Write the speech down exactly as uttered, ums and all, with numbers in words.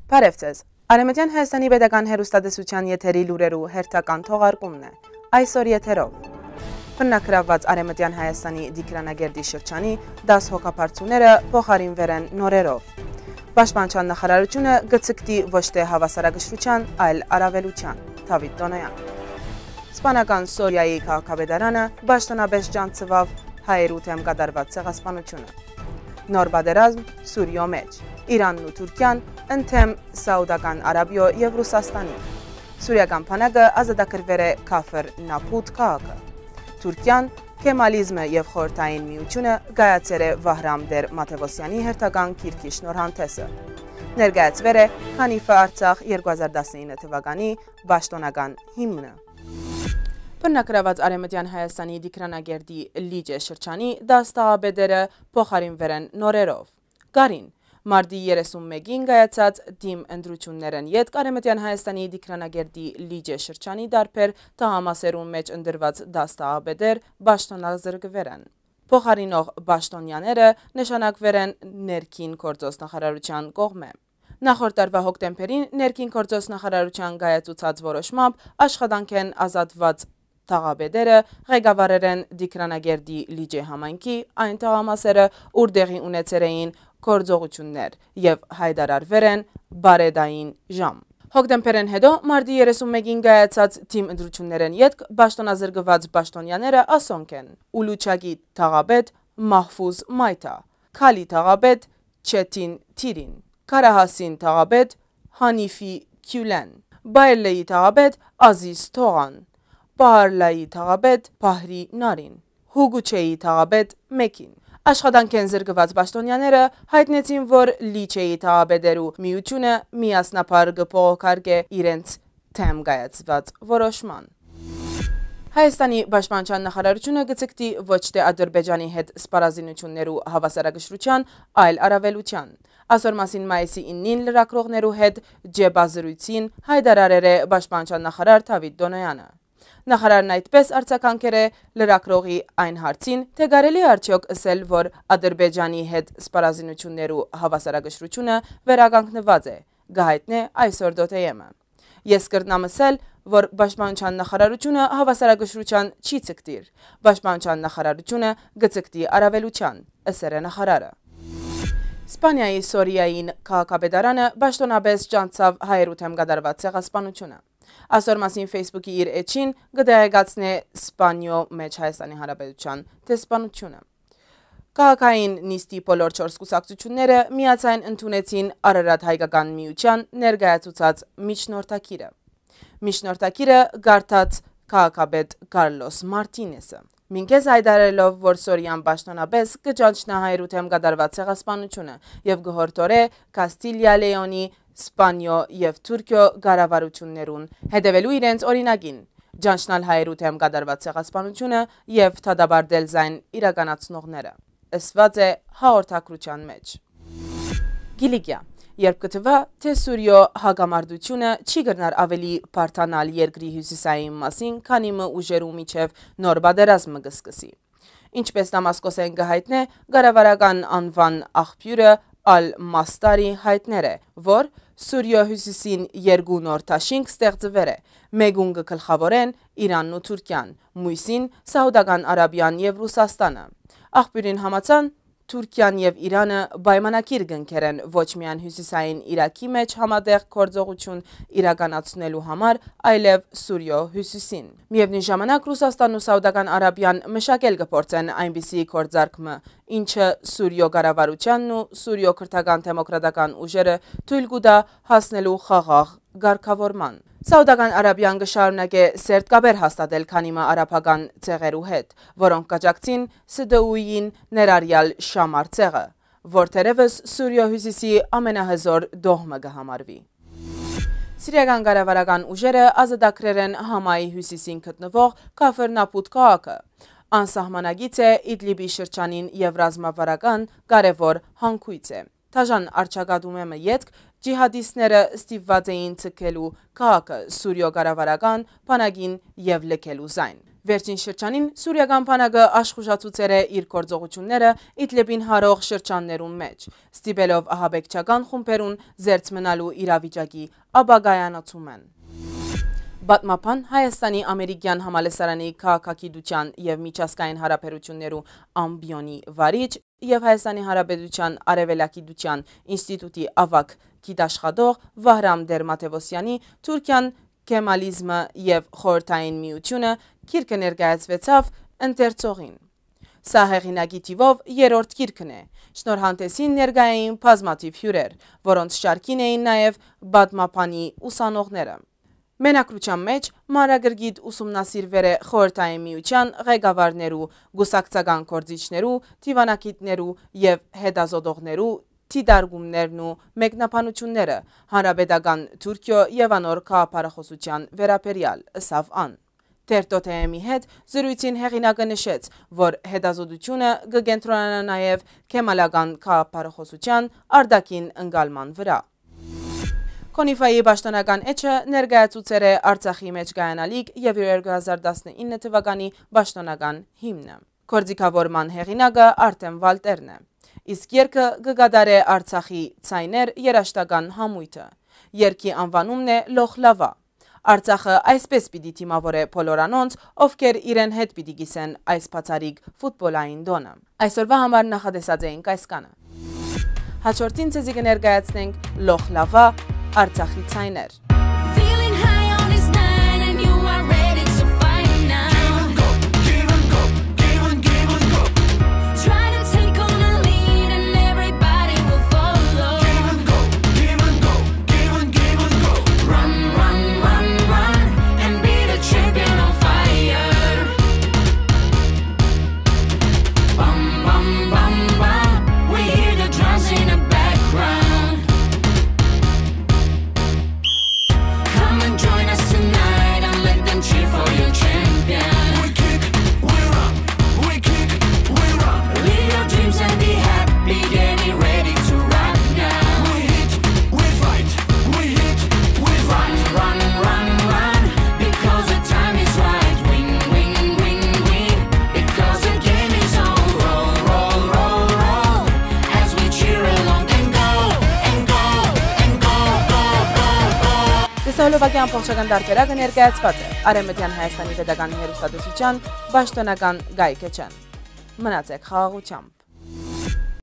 Բարև ձեզ։ Արևմտյան Հայաստանի Պետական հեռուստատեսության եթերի լուրերու հերթական թողարկումն է։ Այսօր եթերով բռնակրաված Արևմտյան Հայաստանի Դիկրանագերդի շրջանի դաս հոգապարծուները փոխարինվել են նորերով։ Պաշտպանության նախարարությունը գծկտի ոչ թե հավասարակշռության, այլ առավելության։ Դավիթ Տոնոյան։ Իսպանական Սորիայի քաղաքապետարանը պաշտոնապես ջանցվավ հայերու դեմ կատարված ցեղասպանությունը։ Նոր պատերազմ Սուրիո մեջ։ Իրանն ու Թուրքիան ընդդեմ Սաուդական Արաբիո եւ Ռուսաստանի։ Սուրիական բանակը ազատագրվել է Քաֆր Նապուտ քաղաքը։ Թուրքիան Քեմալիզմը եւ խորհրդային միությունը գայացել է Վահրամ Դեր Մաթեոսյանի հերթական գիրքի շնորհանդեսը։ Ներկայացվել է Խանիֆա Արցախ երկու հազար տասնինը թվականի պաշտոնական հիմնը։ Բռնակրաված Արևմտյան Հայաստանի Դիկրանագերդի Լիճե շրջանի դաստաղաբեդերը փոխարինվել են նորերով։ Գարին Մարտի երեսունմեկին գայացած դիմ ընտրություններն յետք Արևմտյան Հայաստանի Դիկրանագերդի Լիճե շրջանի դարբեր տղամասերուն մեջ ընդրված դաստաղաբեդեր պաշտոնազրկվել են։ Փոխարինող պաշտոնյաները նշանակվել են ներքին գործոս նախարարության կողմէ։ Նախորդ տարվա հոկտեմբերին ներքին գործոս նախարարության գայացուցած որոշմամբ աշխատանք են ազատված թաղաբեդերը ղեկավարել են Դիկրանագերդի Լիճե համայնքի այն թաղամասերը, ուր տեղի ունեցել էին գործողություններ եւ հայտարարվել են բարեդային ժամ։ Հոկտեմբերին հետո մարտի երեսունմեկին գայացած թիմ ընտրություններն յետք պաշտոնազրկված պաշտոնյաները ասոնք են Ուլուչագի թաղաբեդ Մահֆուզ Մայթա, Քալի թաղաբեդ Չետին Թիրին, Կարահասին թաղաբեդ Հանիֆի Քյուլեն, Բայլեի թաղաբեդ Ազիզ Թողան, Պահարլայի թաղաբեդ Բահրի Նարին, Հուգուչեի թաղաբեդ Մեկին։ Աշխատանք են զրկված պաշտոնյաները հայտնեցին, որ Լիճեի թաղաբեդերու միությունը միասնապար կփոխարկե իրենց թեմ գայացված որոշման։ Հայաստանի պաշտպանության նախարարությունը գծկտի ոչ թե Ադրբեջանի հետ սպառազինություններու հավասարակշռության, այլ առավելության։ Այսօր մասին մայիսի իննին լրագրողներու հետ ջեբազրույցին հայտարարել է պաշտպանության նախարար Դավիթ Տոնոյանը։ Նախարարն այդպես արձագանքել է լրագրողի այն հարցին, թե կարելի է արդյոք ասել, որ Ադրբեջանի հետ սպառազինություններու հավասարակշռությունը վերականգնված է, գահիտնե այսօր դոթեյեմը։ Ես կրտնամ ասել, որ պաշտպանության նախարարությունը հավասարակշռության չի ցկտիր, պաշտպանության նախարարությունը գծկտի առավելության, ասել է նախարարը։ Իսպանիայի Սորիային քաղաքապետարանը պաշտոնապես ջանցավ հայերու դեմ կատարված ցեղասպանությունը։ Այսօր մասին Facebook-ի իր էջին կդեղեկացնե Սպանիո մեջ Հայաստանի Հանրապետության դեսպանությունը։ Քաղաքային նիստի բոլոր չորս կուսակցությունները միացայն ընդունեցին Արարատ հայկական միության ներկայացուցած միջնորդագիրը։ Միջնորդագիրը գարթած քաղաքապետ Կարլոս Մարտինեսը։ Մինքեզ հայտարարելով, որ Սորիան պաշտոնապես կճանչնա հայերու դեմ կատարված ցեղասպանությունը եւ գհորդորե Կաստիլիա Լեոնի, Սպանիո եւ Թուրքիո կառավարություններուն հետևելու իրենց օրինակին, ջանչնալ հայերու դեմ կատարված ցեղասպանությունը եւ թադաբարդել զայն իրականացնողները։ Ասված է հաղորդակցության մեջ։ Գիլիգիա Երբ կթվա, թե Սուրիո հագամարտությունը չի գրնար ավելի բարդանալ երկրի հյուսիսային մասին, քանի մը ուժերու միջև նոր պատերազմը կսկսի։ Ինչպես Դամասկոսեն կհայտնե, կառավարական անվան աղբյուրը Ալ-Մաստարի հայտներ է, որ Սուրիո հյուսիսին երկու նոր դաշինք ստեղծվել է, մեկուն կգլխավորեն Իրանն ու Թուրքիան, մյուսին Սաուդական Արաբիան եւ Ռուսաստանը։ Աղբյուրին համաձայն Թուրքիան եւ Իրանը պայմանագիր կնքերեն ոչ միայն հյուսիսային Իրաքի մեջ համատեղ գործողություն իրականացնելու համար, այլև Սուրիո հյուսիսին։ Միևնույն ժամանակ Ռուսաստանն ու Սաուդական Արաբիան մշակել կփորձեն այնպիսի գործարքմը, ինչը Սուրիո կառավարությանն ու Սուրիո քրդական դեմոկրատական ուժերը թույլ կտա հասնելու խաղաղ կարգավորման։ Սաուդական Արաբիան կշարունակե սերտ կապեր հաստատել քանի մը արաբական ցեղերու հետ, որոնք կաջակցին Ս D U-ին ներառյալ Շամար ցեղը, որ թերևս Սուրիո հյուսիսի ամենահզոր դողմը կհամարվի։ Սիրիական կառավարական ուժերը ազատագրել են Համայի հյուսիսին գտնվող Քաֆր Նապուտ քաղաքը։ Անսահմանագից է Իդլիբի շրջանին եւ ռազմավարական կարևոր հանգույց է։ Թաժան արչակադումեմը ետք ջիհադիստները ստիպված էին ցկելու քաղաքը Սուրիո կառավարական բանակին եւ լքելու զայն։ Վերջին շրջանին Սուրիական բանակը աշխուժացուցել է իր գործողությունները Իդլիբին հարող շրջաններում մեջ, ստիպելով ահաբեկչական խումբերուն զերծ մնալու իրավիճակի ապագայանացում են։ Պատմապան Հայաստանի ամերիկյան համալսարանի քաղաքագիտության և միջազգային հարաբերություններու ամբիոնի վարիչ և Հայաստանի Հանրապետության Արևելագիտության ինստիտուտի ավագ գիտաշխատող Վահրամ Դերմաթևոսյանի Թուրքիան Կեմալիզմը և խորհրդային միությունը գիրքը ներկայացվեցավ ընթերցողին։ Սա հեղինակի թիվով երրորդ գիրքն է։ Շնորհանդեսին ներկայ էին բազմաթիվ հյուրեր, որոնց շարքին էին նաև պատմապանի ուսանողները։ Մենակրության մեջ մանրագրգիծ ուսումնասիրվել է խորհրդային միության ղեկավարներու, գուսակցական գործիչներու, դիվանագետներու և հետազոտողներու դիտարկումներն ու մեկնաբանությունները հանրապետական Թուրքիո և անոր քաղաքապարախոսության վերաբերյալ, ըսավ ան։ Տեր.Թ.Մ-ի հետ զրույցին հեղինակը նշեց, որ հետազոտությունը կկենտրոնանա նաև քեմալական քաղաքապարախոսության արտաքին ընկալման վրա։ Կոնիֆայի պաշտոնական էջը ներկայացուցել է Արցախի մեջ կայանալիք և երկու հազար տասնինը թվականի պաշտոնական հիմնը։ Գործիքավորման հեղինակը Արտեմ Վալտերն է, իսկ երգը կկատարե Արցախի ցայներ երաժշտական համույթը։ Երգի անվանումն է Լոխլավա։ Արցախը այսպես պիտի թիմավորե բոլոր անոնց, ովքեր իրեն հետ պիտի կիսեն այս բացառիկ ֆուտբոլային տոնը։ Այսօրվա համար նախատեսած էինք այս կանը։ Հաջորդին ցեզի կներկայացնենք Լոխլավա Արցախի ցայներ։ Սահոլովակյան փոխշական դարբերակը ներկայացված է Արևմտյան Հայաստանի պետական հեռուստատեսության պաշտոնական գայքեչեն։ Մնացեք խաղաղությամբ։